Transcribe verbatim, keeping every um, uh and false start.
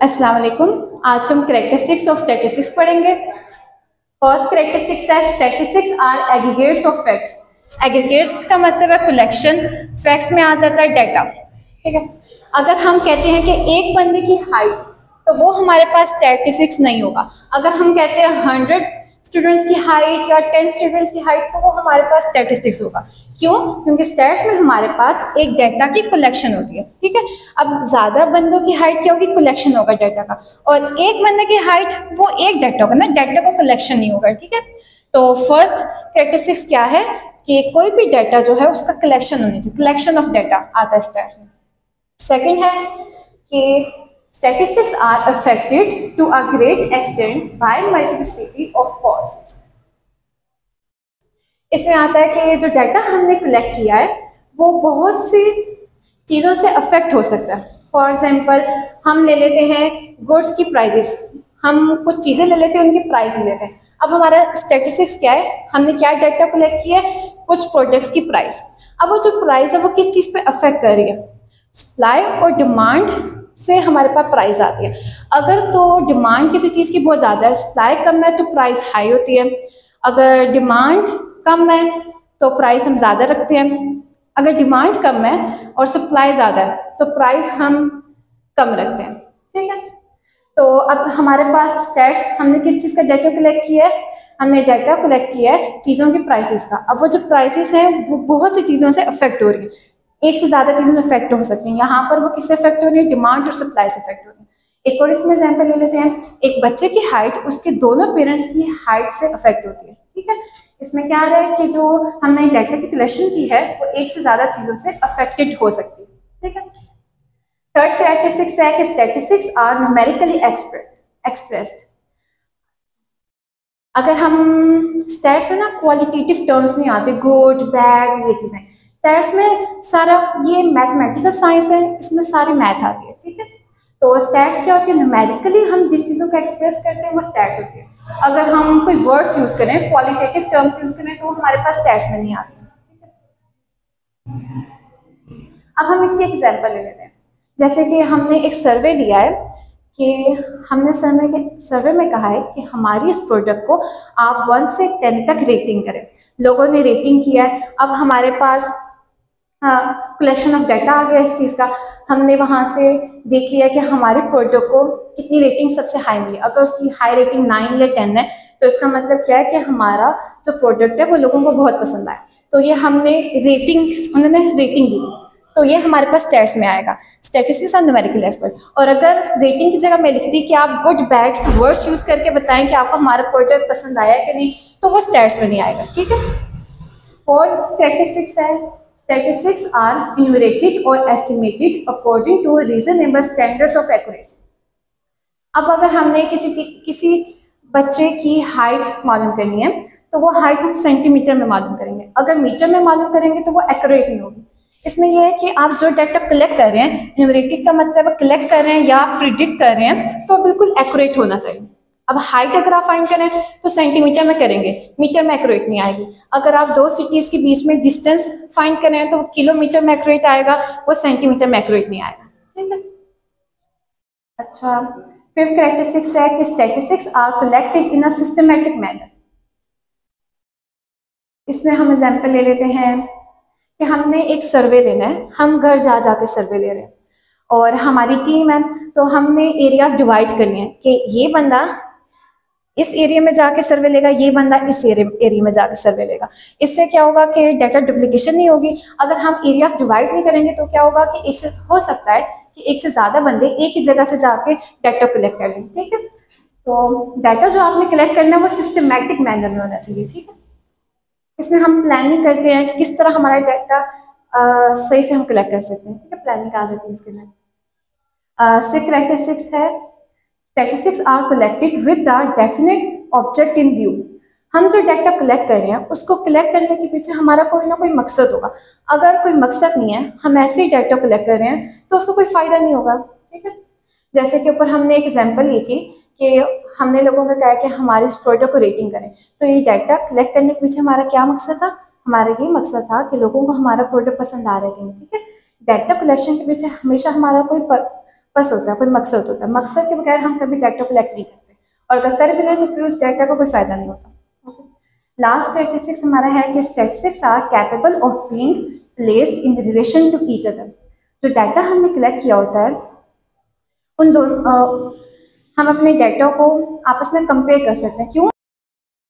अस्सलाम वालेकुम। आज हम कैरेक्टरिस्टिक्स ऑफ स्टैटिस्टिक्स पढ़ेंगे। फर्स्ट कैरेक्टरिस्टिक्स है statistics are aggregates of facts. Aggregates का मतलब है कलेक्शन, फैक्ट्स में आ जाता है डाटा। ठीक है, अगर हम कहते हैं कि एक बंदे की हाइट, तो वो हमारे पास स्टैटिस्टिक्स नहीं होगा। अगर हम कहते हैं हंड्रेड स्टूडेंट्स की हाइट या टेन स्टूडेंट्स की हाइट, तो वो हमारे पास स्टैटिस्टिक्स होगा। क्यों? क्योंकि स्टैट्स में हमारे पास एक डाटा की कलेक्शन होती है। ठीक है, अब ज्यादा बंदों की हाइट क्या होगी? कलेक्शन होगा डाटा का, और एक बंदे की हाइट वो एक डाटा होगा ना, डाटा का कलेक्शन नहीं होगा। ठीक है, तो फर्स्ट कैरेक्टरिस्टिक्स क्या है कि कोई भी डाटा जो है उसका कलेक्शन होनी चाहिए, कलेक्शन ऑफ डाटा आता है स्टैट्स में। सेकेंड है कि statistics are affected to a great extent by multiplicity of causes। इसमें आता है कि जो डाटा हमने कलेक्ट किया है वो बहुत सी चीज़ों से अफेक्ट हो सकता है। फॉर एग्जांपल हम ले लेते हैं गुड्स की प्राइजेस, हम कुछ चीज़ें ले लेते हैं, उनकी प्राइस ले लेते हैं। अब हमारा स्टैटिस्टिक्स क्या है? हमने क्या डाटा कलेक्ट किया है? कुछ प्रोडक्ट्स की प्राइस। अब वो जो प्राइस है वो किस चीज़ पे अफेक्ट कर रही है? सप्लाई और डिमांड से हमारे पास प्राइस आती है। अगर तो डिमांड किसी चीज़ की बहुत ज़्यादा है, सप्लाई कम है, तो प्राइस हाई होती है। अगर डिमांड कम है तो प्राइस हम ज़्यादा रखते हैं। अगर डिमांड कम है और सप्लाई ज़्यादा है तो प्राइस हम कम रखते हैं। ठीक है, तो अब हमारे पास स्टैट्स, हमने किस चीज़ का डाटा कलेक्ट किया है? हमने डाटा कलेक्ट किया है चीज़ों की प्राइसेस का। अब वो जो प्राइसेस हैं वो बहुत सी चीज़ों से अफेक्ट हो रही है, एक से ज़्यादा चीज़ों से अफेक्ट हो सकती हैं। यहाँ पर वो किससे अफेक्ट हो रही है? डिमांड और सप्लाई से अफेक्ट हो रही है। एक और इसमें एग्जाम्पल ले लेते हैं, एक बच्चे की हाइट उसके दोनों पेरेंट्स की हाइट से अफेक्ट होती है। ठीक है, इसमें क्या आ रहा है कि जो हमने डाटा की कलेक्शन की है वो एक से ज़्यादा चीज़ों से अफेक्टेड हो सकती है। ठीक है, थर्ड कैरेक्टरिस्टिक्स है कि स्टैटिस्टिक्स आर न्यूमेरिकली एक्सप्रेस्ड। अगर हम स्टैट्स में ना क्वालिटेटिव टर्म्स नहीं आते, गुड बैड ये चीज़ें, स्टैट्स में सारा ये मैथमेटिकल साइंस है, इसमें सारी मैथ आती है। ठीक है, तो स्टैट्स क्या होती है? न्यूमेरिकली हम जिन चीज़ों को एक्सप्रेस करते हैं वो स्टैट्स होती है। अगर हम कोई वर्ड्स यूज़ करें, क्वालिटेटिव टर्म्स यूज़ करें, तो हमारे पास स्टैट्स में नहीं आती है। अब हम इसकी एग्जाम्पल ले लेते हैं। जैसे कि हमने एक सर्वे लिया है कि हमने सर्वे के सर्वे में कहा है कि हमारी इस प्रोडक्ट को आप वन से टेन तक रेटिंग करें। लोगों ने रेटिंग किया है। अब हमारे पास कलेक्शन ऑफ डाटा आ गया इस चीज़ का। हमने वहाँ से देख लिया कि हमारे प्रोडक्ट को कितनी रेटिंग सबसे हाई मिली। अगर उसकी हाई रेटिंग नाइन या टेन है तो इसका मतलब क्या है कि हमारा जो प्रोडक्ट है वो लोगों को बहुत पसंद आया। तो ये हमने रेटिंग, उन्होंने रेटिंग दी थी, तो ये हमारे पास स्टैट्स में आएगा। Statistics are numerical expert. और अगर रेटिंग की जगह मैं लिखती कि आप गुड बैड वर्ड्स यूज़ करके बताएं कि आपको हमारा प्रोडक्ट पसंद आया कि नहीं, तो वो स्टैट्स में नहीं आएगा। ठीक है, फोर्थ कैरेक्टरिस्टिक्स है statistics are enumerated or estimated according to reasonable standards of accuracy। अब अगर हमने किसी किसी बच्चे की हाइट मालूम करनी है तो वो हाइट हम सेंटीमीटर में मालूम करेंगे। अगर मीटर में मालूम करेंगे तो वो एक्यूरेट नहीं होगी। इसमें यह है कि आप जो डाटा कलेक्ट कर रहे हैं, न्यूमेरिकल का मतलब कलेक्ट कर रहे हैं या प्रिडिक्ट कर रहे हैं, तो बिल्कुल एक्यूरेट होना चाहिए। अब हाइट अगर आप फाइंड करें तो सेंटीमीटर में करेंगे, मीटर में एक्यूरेट नहीं आएगी। अगर आप दो सिटीज़ के बीच में डिस्टेंस फाइंड करें तो किलोमीटर में एक्यूरेट आएगा, वो सेंटीमीटर में एक्यूरेट नहीं आएगा। ठीक है, अच्छा, फिफ्थ कैरेक्टरिस्टिक्स है कि statistics are collected in a systematic manner. इसमें हम एग्जाम्पल ले लेते हैं कि हमने एक सर्वे लेना है, हम घर जा जाके सर्वे ले रहे हैं और हमारी टीम है, तो हमने एरियाज डिवाइड कर लिए हैं कि ये बंदा इस एरिया में जाके सर्वे लेगा, ये बंदा इस एरिया में जाके सर्वे लेगा। इससे क्या होगा कि डाटा डुप्लीकेशन नहीं होगी। अगर हम एरियाज डिवाइड नहीं करेंगे तो क्या होगा कि एक से हो सकता है कि एक से ज़्यादा बंदे एक ही जगह से जाके डाटा कलेक्ट कर लें। ठीक है, तो डाटा जो आपने कलेक्ट करना है वो सिस्टमैटिक मैनर में होना चाहिए। ठीक है, इसमें हम प्लानिंग करते हैं कि किस तरह हमारा डाटा सही से हम कलेक्ट कर सकते हैं। ठीक है, प्लानिंग आ जाती है इसके अंदर। सिक्स कैरेक्टरिस्टिक्स है statistics are collected with the definite object in view. हम जो डाटा कलेक्ट कर रहे हैं उसको कलेक्ट करने के पीछे हमारा कोई ना कोई मकसद होगा। अगर कोई मकसद नहीं है, हम ऐसे ही डाटा कलेक्ट कर रहे हैं, तो उसको कोई फ़ायदा नहीं होगा। ठीक है, जैसे कि ऊपर हमने एक एग्जांपल ली थी कि हमने लोगों को कहा कि हमारे इस प्रोडक्ट को रेटिंग करें, तो ये डाटा कलेक्ट करने के पीछे हमारा क्या मकसद था? हमारा ये मकसद था कि लोगों को हमारा प्रोडक्ट पसंद आ रहा है। ठीक है, डाटा कलेक्शन के पीछे हमेशा हमारा कोई पर्पस होता है, कोई मकसद होता है। मकसद के बगैर हम कभी डाटा कलेक्ट नहीं करते, और अगर कर भी लें तो फिर उस डाटा का कोई फायदा नहीं होता। लास्ट कैरेक्टरिस्टिक्स हमारा है कि statistics are capable of being placed in relation to each other. जो डाटा हमने कलेक्ट किया होता है उन दोनों हम अपने डाटा को आपस में कंपेयर कर सकते हैं। क्यों?